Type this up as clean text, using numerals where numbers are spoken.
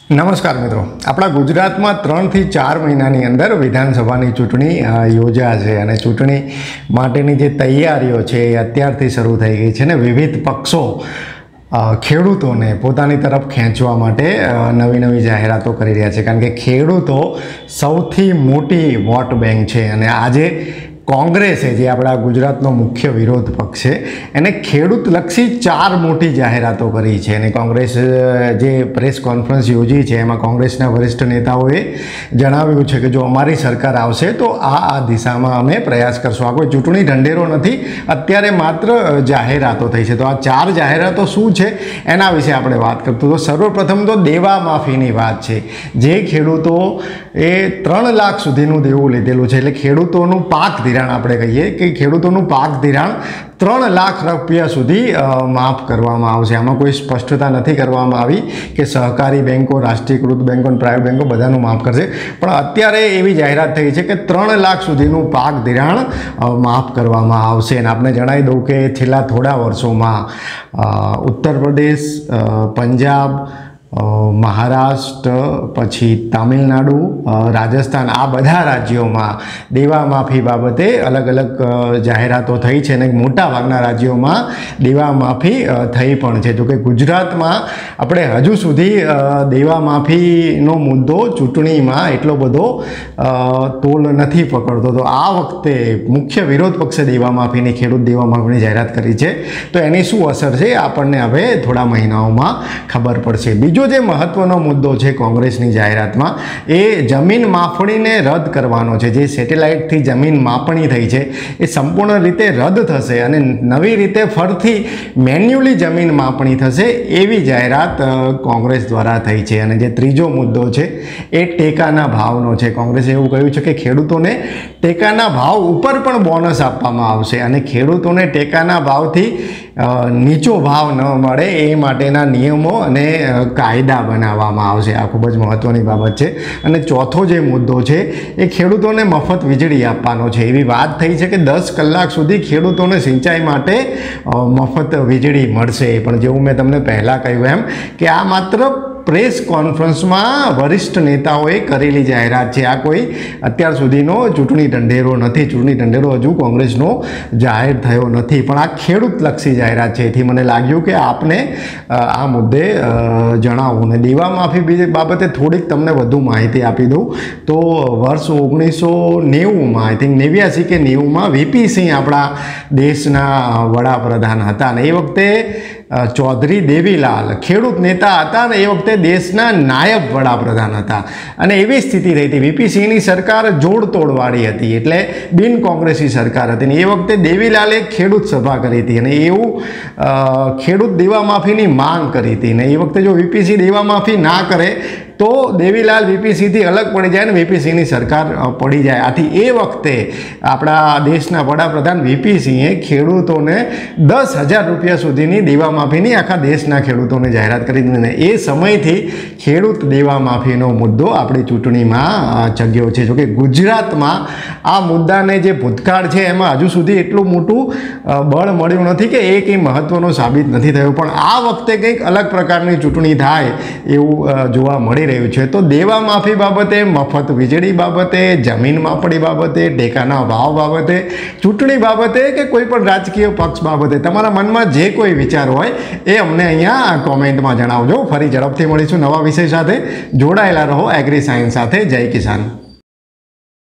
નમસ્કાર મિત્રો, આપણા ગુજરાતમાં 3 થી 4 મહિનાની અંદર વિધાનસભાની ચૂંટણી યોજાશે અને ચૂંટણી માટેની જે તૈયારીઓ છે એ અત્યારથી શરૂ થઈ ગઈ છે ને વિવિધ પક્ષો ખેડૂતોને પોતાની તરફ ખેંચવા માટે નવી જાહેરાતો કરી રહ્યા છે, કારણ કે ખેડૂતો સૌથી મોટી વોટ બેંક છે અને આજે કોંગ્રેસે જે આપણા ગુજરાતનો મુખ્ય વિરોધ પક્ષ છે એને ખેડૂતલક્ષી 4 મોટી જાહેરાતો કરી છે અને કોંગ્રેસ જે પ્રેસ કોન્ફરન્સ યોજી છે એમાં કોંગ્રેસના વરિષ્ઠ નેતાઓએ જણાવ્યું છે કે જો અમારી સરકાર આવશે તો આ દિશામાં અમે પ્રયાસ કરશું। આ કોઈ ચૂંટણી ઢંઢેરો નથી, અત્યારે માત્ર જાહેરાતો થઈ છે। તો આ 4 જાહેરાતો શું છે એના વિશે આપણે વાત કરતું તો સર્વપ્રથમ તો દેવા માફીની વાત છે। જે ખેડૂતો એ 3 લાખ સુધીનું દેવું લીધેલું છે, એટલે ખેડૂતોનું પાક ધિરાણ આપણે કહીએ કે ખેડૂતોનું પાક ધિરાણ 3 લાખ રૂપિયા સુધી માફ કરવામાં આવશે। આમાં કોઈ સ્પષ્ટતા નથી કરવામાં આવી કે સહકારી બેંકો, રાષ્ટ્રીયકૃત બેંકો અને પ્રાઇવેટ બેંકો બધાનું માફ કરશે, પણ અત્યારે એવી જાહેરાત થઈ છે કે 3 લાખ સુધીનું પાક ધિરાણ માફ કરવામાં આવશે। અને આપણે જણાવી દઉં કે છેલ્લા થોડા વર્ષોમાં ઉત્તર પ્રદેશ, પંજાબ, મહારાષ્ટ્ર, પછી તમિલનાડુ, રાજસ્થાન, આ બધા રાજ્યોમાં દેવા માફી બાબતે અલગ અલગ જાહેરાતો થઈ છે અને મોટાભાગના રાજ્યોમાં દેવા માફી થઈ પણ છે। જોકે ગુજરાતમાં આપણે હજુ સુધી દેવા માફીનો મુદ્દો ચૂંટણીમાં એટલો બધો તોલ નથી પકડતો, તો આ વખતે મુખ્ય વિરોધ પક્ષે દેવા માફીની, ખેડૂત દેવા માફીની જાહેરાત કરી છે, તો એની શું અસર છે આપણને હવે થોડા મહિનાઓમાં ખબર પડશે। બીજો જે મહત્વનો મુદ્દો છે કોંગ્રેસની જાહેરાતમાં એ જમીન માપણીને રદ કરવાનો છે। જે સેટેલાઇટથી જમીન માપણી થઈ છે એ સંપૂર્ણ રીતે રદ થશે અને નવી રીતે ફરીથી મેન્યુઅલી જમીન માપણી થશે એવી જાહેરાત કોંગ્રેસ દ્વારા થઈ છે। અને જે ત્રીજો મુદ્દો છે એ ટેકાના ભાવનો છે। કોંગ્રેસે એવું કહ્યું છે કે ખેડૂતોને ટેકાના ભાવ ઉપર પણ બોનસ આપવામાં આવશે અને ખેડૂતોને ટેકાના ભાવથી નીચો ભાવ ન મળે એ માટેના નિયમો અને કાયદા બનાવવામાં આવશે। આ ખૂબ જ મહત્ત્વની બાબત છે। અને ચોથો જે મુદ્દો છે એ ખેડૂતોને મફત વીજળી આપવાનો છે। એવી વાત થઈ છે કે 10 કલાક સુધી ખેડૂતોને સિંચાઈ માટે મફત વીજળી મળશે, પણ જેવું મેં તમને પહેલાં કહ્યું એમ કે આ માત્ર પ્રેસ કોન્ફરન્સમાં વરિષ્ઠ નેતાઓએ કરેલી જાહેરાત છે। આ કોઈ અત્યાર સુધીનો ચૂંટણી ઢંઢેરો નથી, ચૂંટણી ઢંઢેરો હજુ કોંગ્રેસનો જાહેર થયો નથી, પણ આ ખેડૂતલક્ષી જાહેરાત છે। એથી મને લાગ્યું કે આપને આ મુદ્દે જણાવું। અને દેવા માફી બીજી બાબતે થોડીક તમને વધુ માહિતી આપી દઉં તો વર્ષ 1990માં આઈ થિંક 89 કે 90માં વીપી સિંહ આપણા દેશના વડાપ્રધાન હતા અને એ વખતે ચૌધરી દેવીલાલ ખેડૂત નેતા હતા અને એ વખતે દેશના નાયબ વડાપ્રધાન હતા અને એવી સ્થિતિ રહી હતી। વીપી સિંહની સરકાર જોડતોડવાળી હતી, એટલે બિન કોંગ્રેસી સરકાર હતી અને એ વખતે દેવીલાલે ખેડૂત સભા કરી હતી અને એવું ખેડૂત દેવા માફીની માંગ કરી હતી અને એ વખતે જો વીપી સિંહ દેવા માફી ના કરે તો દેવીલાલ વીપી સિંહથી અલગ પડી જાય અને વીપી સિંહની સરકાર પડી જાય। આથી એ વખતે આપણા દેશના વડાપ્રધાન વીપી સિંહે ખેડૂતોને 10,000 રૂપિયા સુધીની દેવા માફીની આખા દેશના ખેડૂતોને જાહેરાત કરી દીધી અને એ સમયથી ખેડૂત દેવા માફીનો મુદ્દો આપણી ચૂંટણીમાં ચગ્યો છે। જોકે ગુજરાતમાં આ મુદ્દાને જે ભૂતકાળ છે એમાં હજુ સુધી એટલું મોટું બળ મળ્યું નથી કે એ કંઈ મહત્ત્વનો સાબિત નથી થયું, પણ આ વખતે કંઈક અલગ પ્રકારની ચૂંટણી થાય એવું જોવા મળી રહ્યું છે। તો દેવા માફી બાબતે, મફત વીજળી બાબતે, જમીન માપણી બાબતે, ટેકાના ભાવ બાબતે, ચૂંટણી બાબતે કે કોઈ પણ રાજકીય પક્ષ બાબતે તમારા મનમાં જે કોઈ વિચાર હોય એ અમને અહીંયા કોમેન્ટમાં જણાવજો। ફરી ઝડપથી મળીશું નવા વિષય સાથે। જોડાયેલા રહો એગ્રી સાયન્સ સાથે। જય કિસાન।